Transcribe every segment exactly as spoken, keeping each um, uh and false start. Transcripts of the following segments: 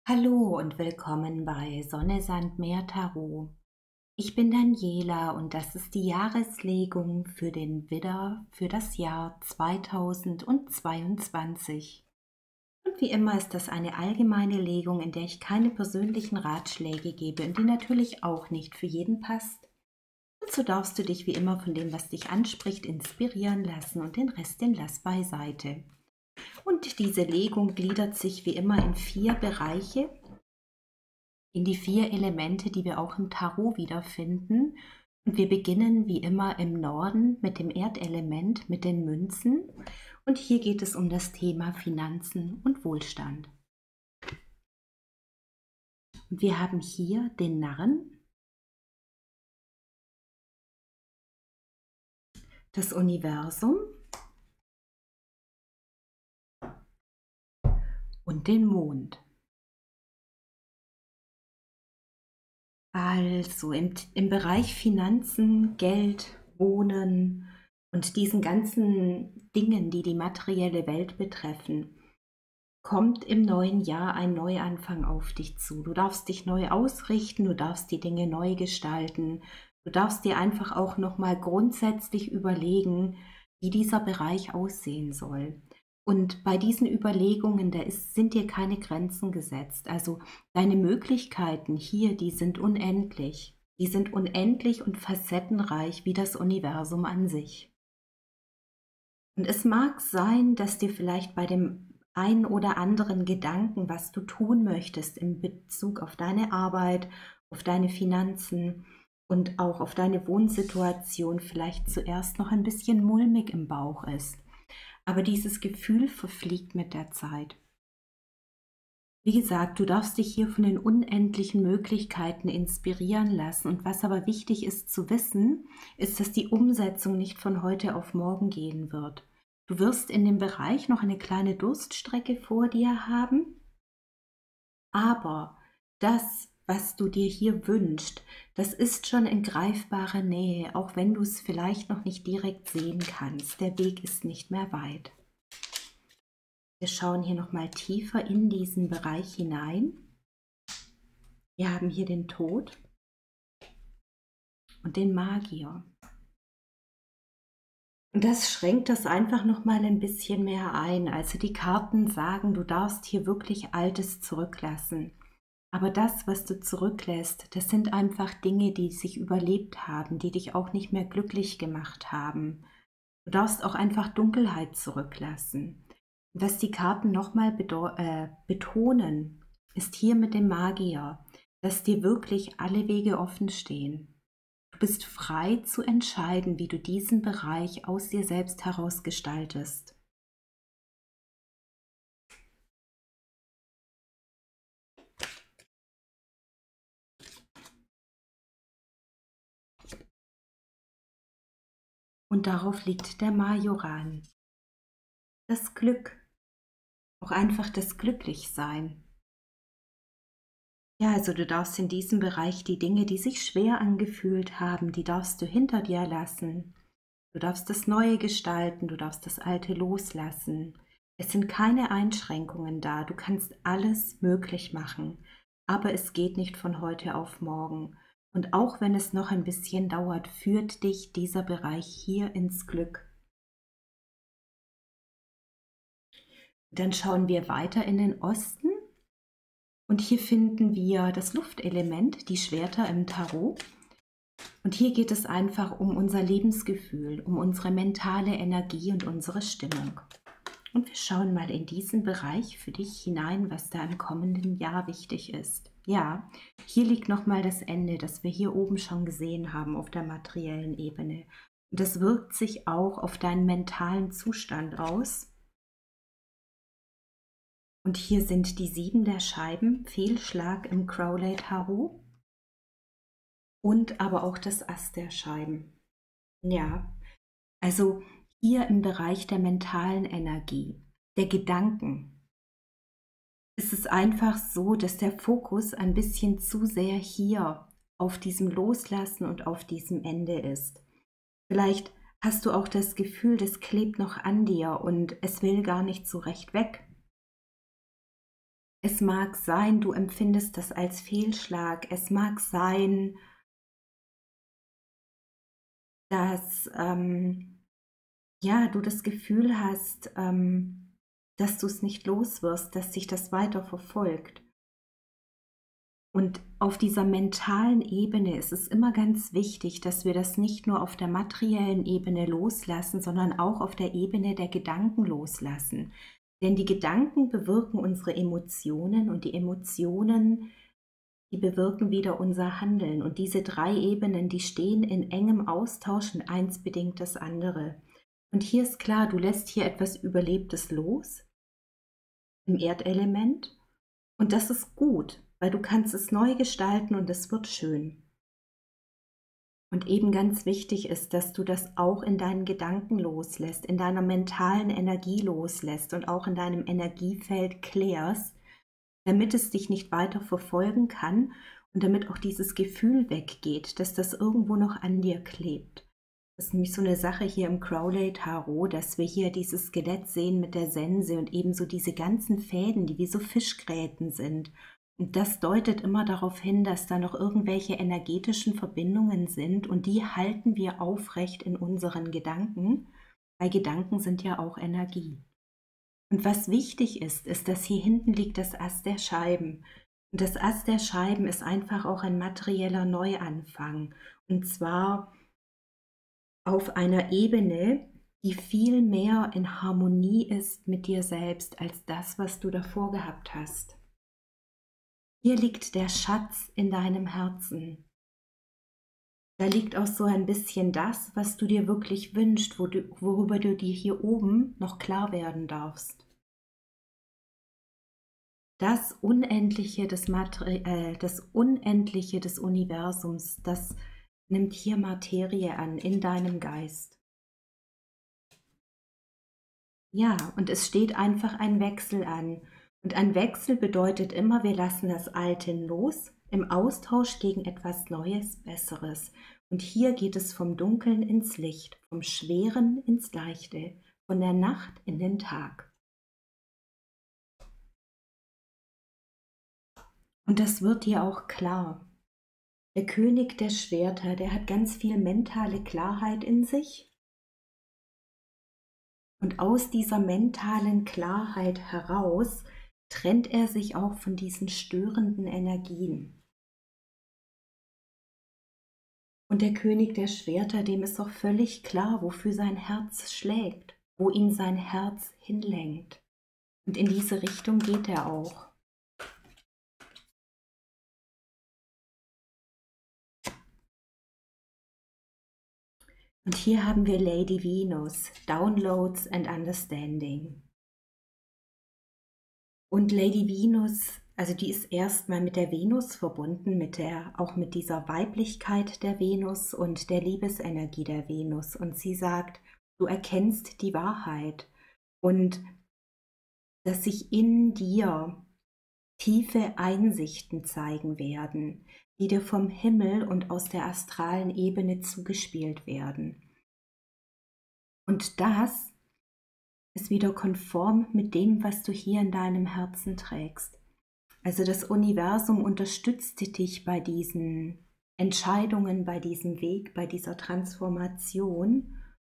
Hallo und willkommen bei Sonne, Sand, Meer Tarot. Ich bin Daniela und das ist die Jahreslegung für den Widder für das Jahr zweitausendzweiundzwanzig. Und wie immer ist das eine allgemeine Legung, in der ich keine persönlichen Ratschläge gebe und die natürlich auch nicht für jeden passt. Und so darfst du dich wie immer von dem, was dich anspricht, inspirieren lassen und den Rest den lass beiseite. Und diese Legung gliedert sich wie immer in vier Bereiche, in die vier Elemente, die wir auch im Tarot wiederfinden. Und wir beginnen wie immer im Norden mit dem Erdelement, mit den Münzen. Und hier geht es um das Thema Finanzen und Wohlstand. Und wir haben hier den Narren, das Universum und den Mond. Also im, im Bereich Finanzen, Geld, Wohnen und diesen ganzen Dingen, die die materielle Welt betreffen, kommt im neuen Jahr ein Neuanfang auf dich zu. Du darfst dich neu ausrichten, du darfst die Dinge neu gestalten, du darfst dir einfach auch nochmal grundsätzlich überlegen, wie dieser Bereich aussehen soll. Und bei diesen Überlegungen, da ist, sind dir keine Grenzen gesetzt. Also deine Möglichkeiten hier, die sind unendlich. Die sind unendlich und facettenreich wie das Universum an sich. Und es mag sein, dass dir vielleicht bei dem einen oder anderen Gedanken, was du tun möchtest in Bezug auf deine Arbeit, auf deine Finanzen und auch auf deine Wohnsituation, vielleicht zuerst noch ein bisschen mulmig im Bauch ist. Aber dieses Gefühl verfliegt mit der Zeit. Wie gesagt, du darfst dich hier von den unendlichen Möglichkeiten inspirieren lassen. Und was aber wichtig ist zu wissen, ist, dass die Umsetzung nicht von heute auf morgen gehen wird. Du wirst in dem Bereich noch eine kleine Durststrecke vor dir haben, aber das, was du dir hier wünschst, das ist schon in greifbarer Nähe, auch wenn du es vielleicht noch nicht direkt sehen kannst. Der Weg ist nicht mehr weit. Wir schauen hier noch mal tiefer in diesen Bereich hinein. Wir haben hier den Tod und den Magier. Und das schränkt das einfach noch mal ein bisschen mehr ein. Also die Karten sagen, du darfst hier wirklich Altes zurücklassen. Aber das, was du zurücklässt, das sind einfach Dinge, die sich überlebt haben, die dich auch nicht mehr glücklich gemacht haben. Du darfst auch einfach Dunkelheit zurücklassen. Was die Karten nochmal äh, betonen, ist hier mit dem Magier, dass dir wirklich alle Wege offen stehen. Du bist frei zu entscheiden, wie du diesen Bereich aus dir selbst heraus gestaltest. Und darauf liegt der Majoran. Das Glück, auch einfach das Glücklichsein. Ja, also du darfst in diesem Bereich die Dinge, die sich schwer angefühlt haben, die darfst du hinter dir lassen. Du darfst das Neue gestalten, du darfst das Alte loslassen. Es sind keine Einschränkungen da, du kannst alles möglich machen, aber es geht nicht von heute auf morgen. Und auch wenn es noch ein bisschen dauert, führt dich dieser Bereich hier ins Glück. Dann schauen wir weiter in den Osten und hier finden wir das Luftelement, die Schwerter im Tarot. Und hier geht es einfach um unser Lebensgefühl, um unsere mentale Energie und unsere Stimmung. Und wir schauen mal in diesen Bereich für dich hinein, was da im kommenden Jahr wichtig ist. Ja, hier liegt nochmal das Ende, das wir hier oben schon gesehen haben auf der materiellen Ebene. Und das wirkt sich auch auf deinen mentalen Zustand aus. Und hier sind die sieben der Scheiben, Fehlschlag im Crowley Tarot. Und aber auch das Ass der Scheiben. Ja, also hier im Bereich der mentalen Energie, der Gedanken, ist es einfach so, dass der Fokus ein bisschen zu sehr hier auf diesem Loslassen und auf diesem Ende ist. Vielleicht hast du auch das Gefühl, das klebt noch an dir und es will gar nicht so recht weg. Es mag sein, du empfindest das als Fehlschlag. Es mag sein, dass ähm, ja, du das Gefühl hast, ähm, dass du es nicht los wirst, dass dich das weiter verfolgt. Und auf dieser mentalen Ebene ist es immer ganz wichtig, dass wir das nicht nur auf der materiellen Ebene loslassen, sondern auch auf der Ebene der Gedanken loslassen. Denn die Gedanken bewirken unsere Emotionen und die Emotionen, die bewirken wieder unser Handeln. Und diese drei Ebenen, die stehen in engem Austausch und eins bedingt das andere. Und hier ist klar, du lässt hier etwas Überlebtes los im Erdelement. Und das ist gut, weil du kannst es neu gestalten und es wird schön. Und eben ganz wichtig ist, dass du das auch in deinen Gedanken loslässt, in deiner mentalen Energie loslässt und auch in deinem Energiefeld klärst, damit es dich nicht weiter verfolgen kann und damit auch dieses Gefühl weggeht, dass das irgendwo noch an dir klebt. Das ist nämlich so eine Sache hier im Crowley-Tarot, dass wir hier dieses Skelett sehen mit der Sense und ebenso diese ganzen Fäden, die wie so Fischgräten sind. Und das deutet immer darauf hin, dass da noch irgendwelche energetischen Verbindungen sind und die halten wir aufrecht in unseren Gedanken, weil Gedanken sind ja auch Energie. Und was wichtig ist, ist, dass hier hinten liegt das Ass der Scheiben. Und das Ass der Scheiben ist einfach auch ein materieller Neuanfang. Und zwar auf einer Ebene, die viel mehr in Harmonie ist mit dir selbst als das, was du davor gehabt hast. Hier liegt der Schatz in deinem Herzen. Da liegt auch so ein bisschen das, was du dir wirklich wünschst, wo du, worüber du dir hier oben noch klar werden darfst. Das Unendliche des, Materi äh, das Unendliche des Universums, das nimmt hier Materie an in deinem Geist. Ja, und es steht einfach ein Wechsel an. Und ein Wechsel bedeutet immer, wir lassen das Alte los, im Austausch gegen etwas Neues, Besseres. Und hier geht es vom Dunkeln ins Licht, vom Schweren ins Leichte, von der Nacht in den Tag. Und das wird dir auch klar. Der König der Schwerter, der hat ganz viel mentale Klarheit in sich. Und aus dieser mentalen Klarheit heraus trennt er sich auch von diesen störenden Energien. Und der König der Schwerter, dem ist auch völlig klar, wofür sein Herz schlägt, wo ihn sein Herz hinlenkt. Und in diese Richtung geht er auch. Und hier haben wir Lady Venus, Downloads and Understanding. Und Lady Venus, also die ist erstmal mit der Venus verbunden, mit der, auch mit dieser Weiblichkeit der Venus und der Liebesenergie der Venus. Und sie sagt, du erkennst die Wahrheit und dass sich in dir tiefe Einsichten zeigen werden, die dir vom Himmel und aus der astralen Ebene zugespielt werden. Und das ist wieder konform mit dem, was du hier in deinem Herzen trägst. Also das Universum unterstützt dich bei diesen Entscheidungen, bei diesem Weg, bei dieser Transformation.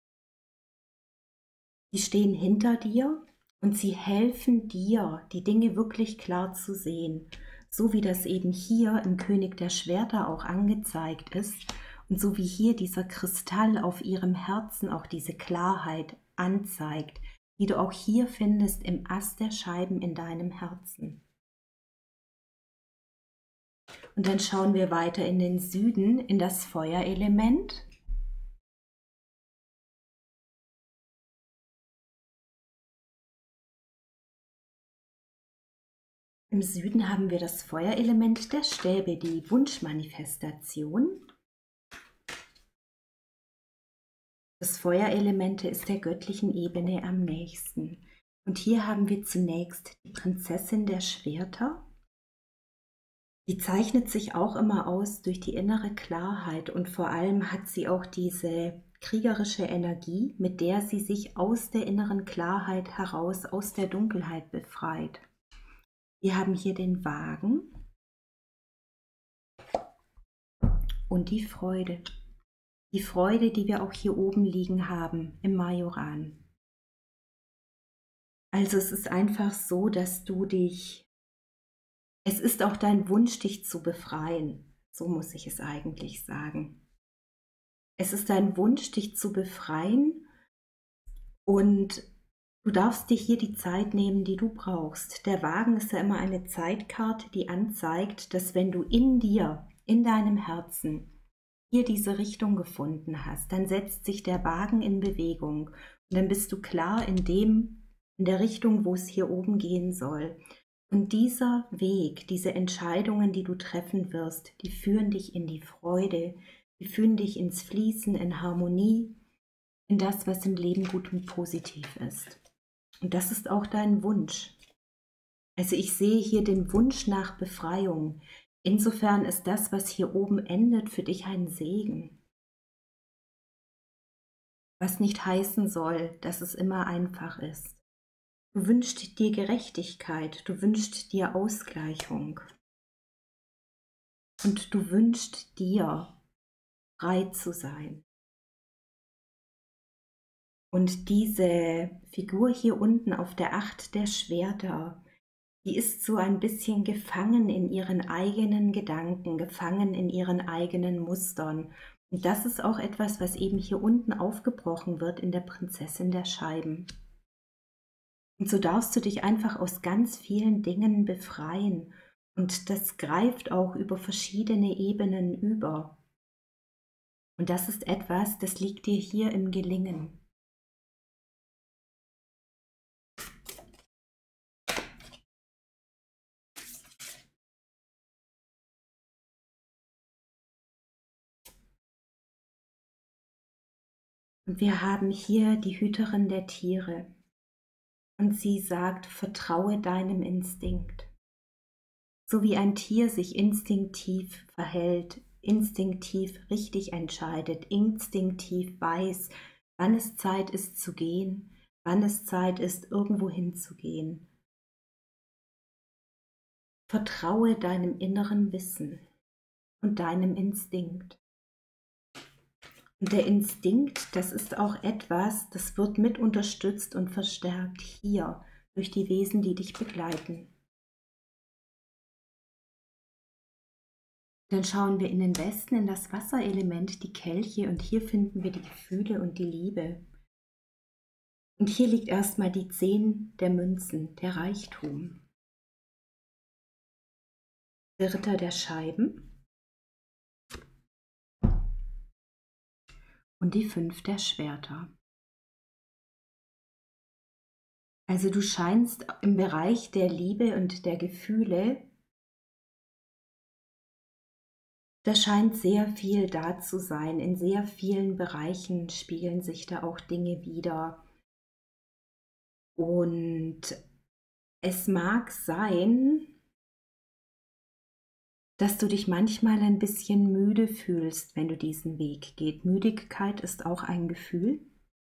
Die stehen hinter dir und sie helfen dir, die Dinge wirklich klar zu sehen. So wie das eben hier im König der Schwerter auch angezeigt ist und so wie hier dieser Kristall auf ihrem Herzen auch diese Klarheit anzeigt, die du auch hier findest im Ass der Scheiben in deinem Herzen. Und dann schauen wir weiter in den Süden, in das Feuerelement. Im Süden haben wir das Feuerelement der Stäbe, die Wunschmanifestation. Das Feuerelement ist der göttlichen Ebene am nächsten. Und hier haben wir zunächst die Prinzessin der Schwerter. Die zeichnet sich auch immer aus durch die innere Klarheit und vor allem hat sie auch diese kriegerische Energie, mit der sie sich aus der inneren Klarheit heraus, aus der Dunkelheit befreit. Wir haben hier den Wagen und die Freude. Die Freude, die wir auch hier oben liegen haben im Majoran. Also es ist einfach so, dass du dich, es ist auch dein Wunsch, dich zu befreien. So muss ich es eigentlich sagen. Es ist dein Wunsch, dich zu befreien, und du darfst dir hier die Zeit nehmen, die du brauchst. Der Wagen ist ja immer eine Zeitkarte, die anzeigt, dass wenn du in dir, in deinem Herzen, hier diese Richtung gefunden hast, dann setzt sich der Wagen in Bewegung und dann bist du klar in dem, in der Richtung, wo es hier oben gehen soll. Und dieser Weg, diese Entscheidungen, die du treffen wirst, die führen dich in die Freude, die führen dich ins Fließen, in Harmonie, in das, was im Leben gut und positiv ist. Und das ist auch dein Wunsch. Also ich sehe hier den Wunsch nach Befreiung. Insofern ist das, was hier oben endet, für dich ein Segen. Was nicht heißen soll, dass es immer einfach ist. Du wünschst dir Gerechtigkeit, du wünschst dir Ausgleichung. Und du wünschst dir, frei zu sein. Und diese Figur hier unten auf der Acht der Schwerter, die ist so ein bisschen gefangen in ihren eigenen Gedanken, gefangen in ihren eigenen Mustern. Und das ist auch etwas, was eben hier unten aufgebrochen wird in der Prinzessin der Scheiben. Und so darfst du dich einfach aus ganz vielen Dingen befreien. Und das greift auch über verschiedene Ebenen über. Und das ist etwas, das liegt dir hier im Gelingen. Und wir haben hier die Hüterin der Tiere. Und sie sagt, vertraue deinem Instinkt. So wie ein Tier sich instinktiv verhält, instinktiv richtig entscheidet, instinktiv weiß, wann es Zeit ist zu gehen, wann es Zeit ist, irgendwo hinzugehen. Vertraue deinem inneren Wissen und deinem Instinkt. Und der Instinkt, das ist auch etwas, das wird mit unterstützt und verstärkt hier durch die Wesen, die dich begleiten. Dann schauen wir in den Westen, in das Wasserelement, die Kelche, und hier finden wir die Gefühle und die Liebe. Und hier liegt erstmal die Zehn der Münzen, der Reichtum. Der Ritter der Scheiben und die Fünf der Schwerter. Also du scheinst im Bereich der Liebe und der Gefühle, da scheint sehr viel da zu sein. In sehr vielen Bereichen spiegeln sich da auch Dinge wider. Und es mag sein, dass du dich manchmal ein bisschen müde fühlst, wenn du diesen Weg gehst. Müdigkeit ist auch ein Gefühl.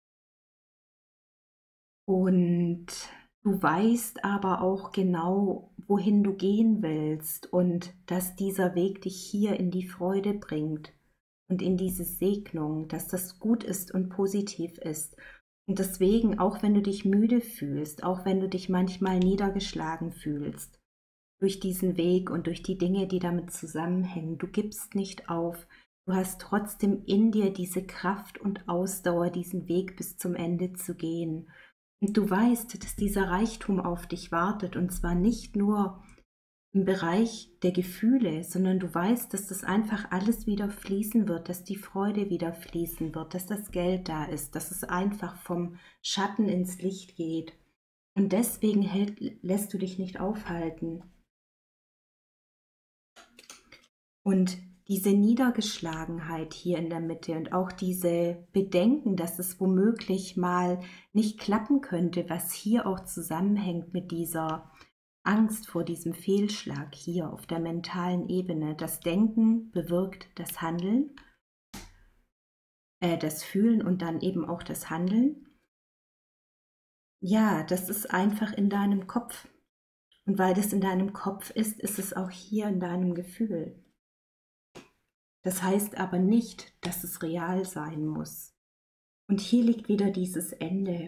Und du weißt aber auch genau, wohin du gehen willst und dass dieser Weg dich hier in die Freude bringt und in diese Segnung, dass das gut ist und positiv ist. Und deswegen, auch wenn du dich müde fühlst, auch wenn du dich manchmal niedergeschlagen fühlst, durch diesen Weg und durch die Dinge, die damit zusammenhängen, du gibst nicht auf. Du hast trotzdem in dir diese Kraft und Ausdauer, diesen Weg bis zum Ende zu gehen. Und du weißt, dass dieser Reichtum auf dich wartet, und zwar nicht nur im Bereich der Gefühle, sondern du weißt, dass das einfach alles wieder fließen wird, dass die Freude wieder fließen wird, dass das Geld da ist, dass es einfach vom Schatten ins Licht geht. Und deswegen hält, lässt du dich nicht aufhalten. Und diese Niedergeschlagenheit hier in der Mitte und auch diese Bedenken, dass es womöglich mal nicht klappen könnte, was hier auch zusammenhängt mit dieser Angst vor diesem Fehlschlag hier auf der mentalen Ebene. Das Denken bewirkt das Handeln, äh, das Fühlen und dann eben auch das Handeln. Ja, das ist einfach in deinem Kopf. Und weil das in deinem Kopf ist, ist es auch hier in deinem Gefühl. Das heißt aber nicht, dass es real sein muss. Und hier liegt wieder dieses Ende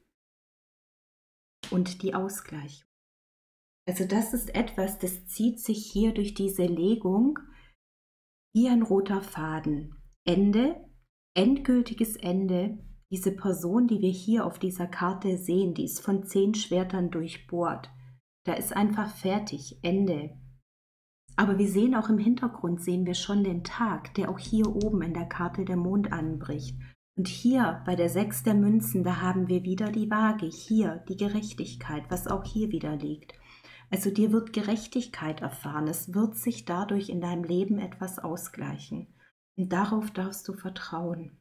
und die Ausgleichung. Also das ist etwas, das zieht sich hier durch diese Legung wie ein roter Faden. Ende, endgültiges Ende. Diese Person, die wir hier auf dieser Karte sehen, die ist von zehn Schwertern durchbohrt. Da ist einfach fertig, Ende. Aber wir sehen auch im Hintergrund, sehen wir schon den Tag, der auch hier oben in der Karte der Mond anbricht. Und hier bei der Sechs der Münzen, da haben wir wieder die Waage, hier die Gerechtigkeit, was auch hier wieder liegt. Also dir wird Gerechtigkeit erfahren, es wird sich dadurch in deinem Leben etwas ausgleichen. Und darauf darfst du vertrauen.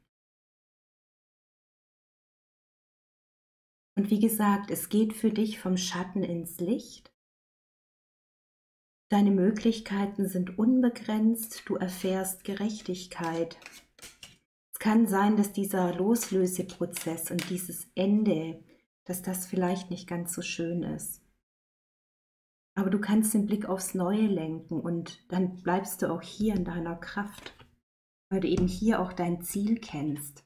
Und wie gesagt, es geht für dich vom Schatten ins Licht. Deine Möglichkeiten sind unbegrenzt, du erfährst Gerechtigkeit. Es kann sein, dass dieser Loslöseprozess und dieses Ende, dass das vielleicht nicht ganz so schön ist. Aber du kannst den Blick aufs Neue lenken und dann bleibst du auch hier in deiner Kraft, weil du eben hier auch dein Ziel kennst.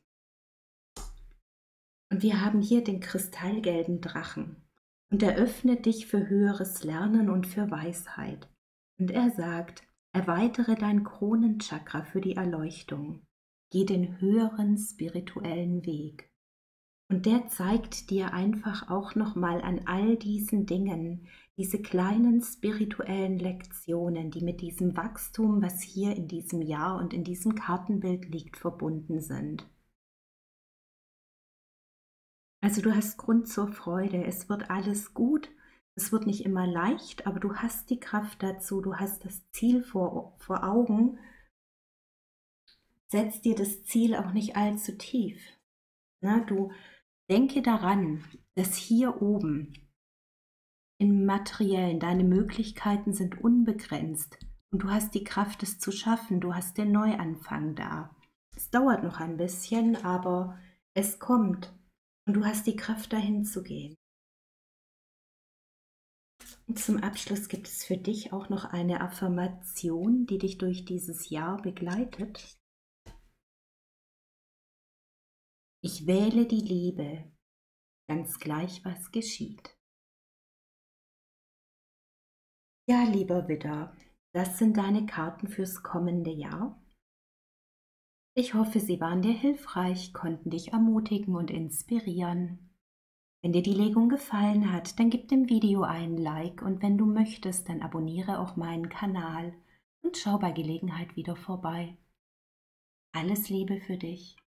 Und wir haben hier den kristallgelben Drachen und er öffnet dich für höheres Lernen und für Weisheit. Und er sagt, erweitere dein Kronenchakra für die Erleuchtung. Geh den höheren spirituellen Weg. Und der zeigt dir einfach auch nochmal an all diesen Dingen, diese kleinen spirituellen Lektionen, die mit diesem Wachstum, was hier in diesem Jahr und in diesem Kartenbild liegt, verbunden sind. Also du hast Grund zur Freude, es wird alles gut. Es wird nicht immer leicht, aber du hast die Kraft dazu, du hast das Ziel vor, vor Augen. Setz dir das Ziel auch nicht allzu tief. Na, du denke daran, dass hier oben im Materiellen deine Möglichkeiten sind unbegrenzt und du hast die Kraft, es zu schaffen, du hast den Neuanfang da. Es dauert noch ein bisschen, aber es kommt und du hast die Kraft, dahin zu gehen. Und zum Abschluss gibt es für dich auch noch eine Affirmation, die dich durch dieses Jahr begleitet. Ich wähle die Liebe, ganz gleich was geschieht. Ja, lieber Widder, das sind deine Karten fürs kommende Jahr. Ich hoffe, sie waren dir hilfreich, konnten dich ermutigen und inspirieren. Wenn dir die Legung gefallen hat, dann gib dem Video einen Like und wenn du möchtest, dann abonniere auch meinen Kanal und schau bei Gelegenheit wieder vorbei. Alles Liebe für dich.